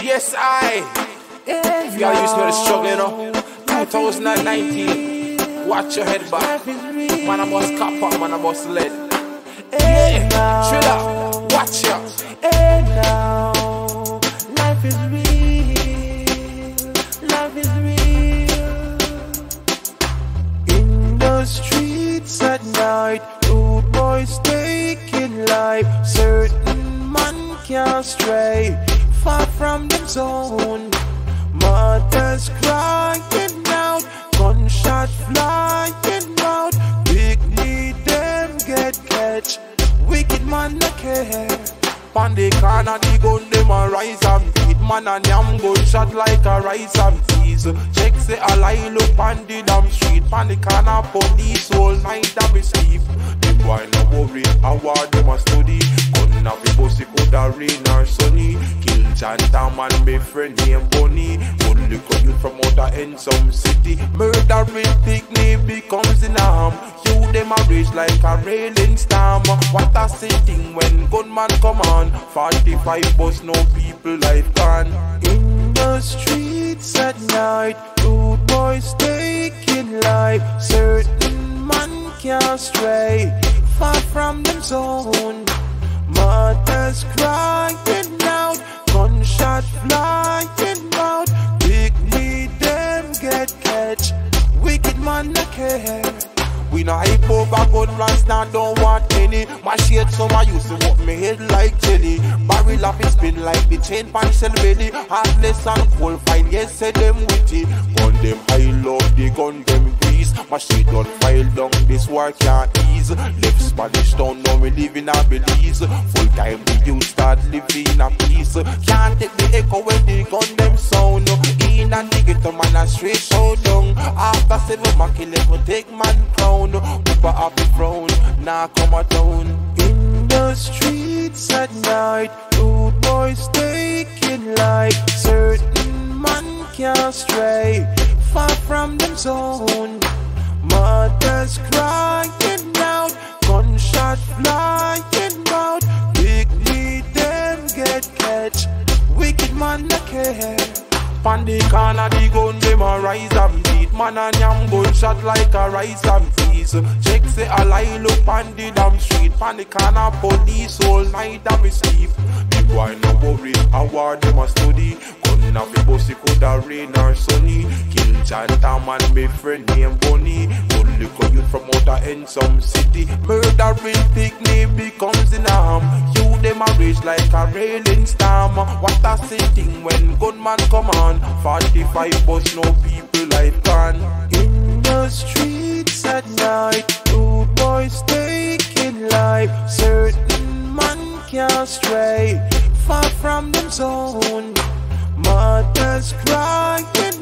Yes, I. If y'all used to the struggle, you know. 2019. Watch your head back. Man, I must copper, man, I must lead. Yeah, Trilla, watch ya. And now, life is real. Life is real. In the streets at night, rude boys taking life. Certain man can't stray far from them zone. Mothers crying out, gunshot flying out. Big need them get catch. Wicked man no care. Pan the corner, the gun them a rise and beat. Man and yam gunshot like a rice and peas. Check say a lie look on the damn street. Pan the corner, police all night that we sleep. Them boy no worry, how hard them a study. Gun have the bossy coulda rain or sunny. Kill Chantam and my friend named Bunny. Good look at you from outer end some city. Murder with picnic becomes in harm. You them a rage like a railing storm. What a thing when gunman come on. 45 bus, no people life gone. In the streets at night, rude boys taking life. Certain man can't stray far from them zone. Mothers crying out, gunshot flying out. Big need them get catch. Wicked man no care. We no hype over gun runs, now don't want any. My shade some I used to walk me head like jelly. Barrel up is spin like the chain pan cell belly. Heartless and cold fine, yes say them witty. Gun them high love, the gun them grease. My shade don't file down, this war can't ease. Left Spanish town, now we live in a Belize. Full time the youth start living in a peace. Can't take the echo when the gun them sound. In and dig it, man a straight show down. After 7 Mac 11 take man crown. Papa happy frown, now come a town. In the streets at night, rude boys taking life. Certain man can't stray far from them zone. Mothers crying out, gunshot flying out. Big need them get catch. Wicked man no care. Pan the corner, the gun them a rise and beat. Man and yam gunshot like a rice and peas. Check say a lie look on the damn street. Pan the corner, police all night that we sleep. The boy no worry, how hard them a study. Gun have the bossy coulda rain or sunny. Kill Chantam and my friend named Bunny. Good look at you from outer end some city. Murder with picnic becomes in harm. You them a rage like a railing storm. What a thing when gunman come on. 45 bus, no people life gone. In the streets at night, rude boys taking life. Certain man can't stray far from them zone. Mothers crying